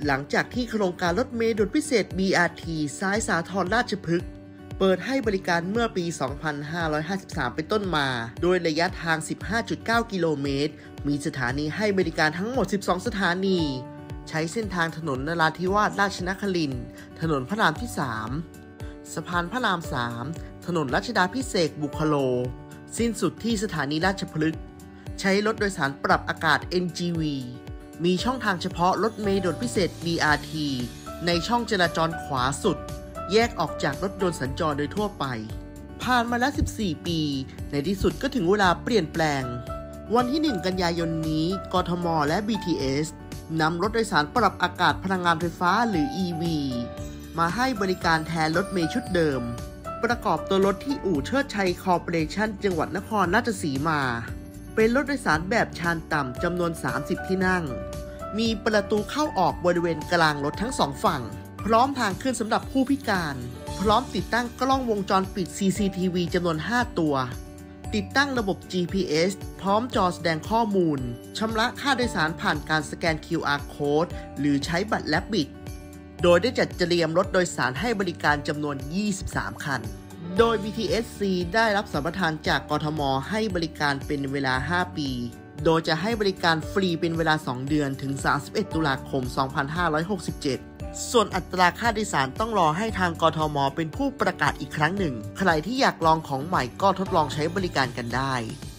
หลังจากที่โครงการรถเมล์ด่วนพิเศษ BRT สายสาทรราชพฤกษ์เปิดให้บริการเมื่อปี 2553 เป็นต้นมา โดยระยะทาง 15.9 กิโลเมตร มีสถานีให้บริการทั้งหมด 12 สถานี ใช้เส้นทางถนนนราธิวาสราชนครินทร์ ถนนพระรามที่ 3 สะพานพระราม 3 ถนนรัชดาภิเษกบุคโล สิ้นสุดที่สถานีราชพฤกษ์ ใช้รถโดยสารปรับอากาศ NGV มีช่องทางเฉพาะรถเมล์ด่วนพิเศษ BRT ในช่องจราจรขวาสุดแยกออกจากรถยนต์สัญจรโดยทั่วไปผ่านมาแล้ว 14 ปีในที่สุดก็ถึงเวลาเปลี่ยนแปลงวันที่ 1 กันยายนนี้กทมและ BTS นำรถโดยสารปรับอากาศพลังงานไฟฟ้าหรือ EV มาให้บริการแทนรถเมล์ชุดเดิมประกอบตัวรถที่อู่เชิดชัยคอร์ปอเรชั่นจังหวัดนครราชสีมาเป็นรถโดยสารแบบชานต่ำจำนวน 30 ที่นั่งมีประตูเข้าออกบริเวณกลางรถทั้ง2 ฝั่งพร้อมทางขึ้นสำหรับผู้พิการพร้อมติดตั้งกล้องวงจรปิด CCTV จำนวน 5 ตัวติดตั้งระบบ GPS พร้อมจอแสดงข้อมูลชำระค่าโดยสารผ่านการสแกน QR Code หรือใช้บัตรแลบบิตโดยได้จัดเตรียมรถโดยสารให้บริการจำนวน 23 คันโดย BTSC ได้รับสัมปทานจากกทมให้บริการเป็นเวลา 5 ปีโดยจะให้บริการฟรีเป็นเวลา 2 เดือนถึง 31 ตุลาคม 2567 ส่วนอัตราค่าโดยสารต้องรอให้ทางกทมเป็นผู้ประกาศอีกครั้งหนึ่งใครที่อยากลองของใหม่ก็ทดลองใช้บริการกันได้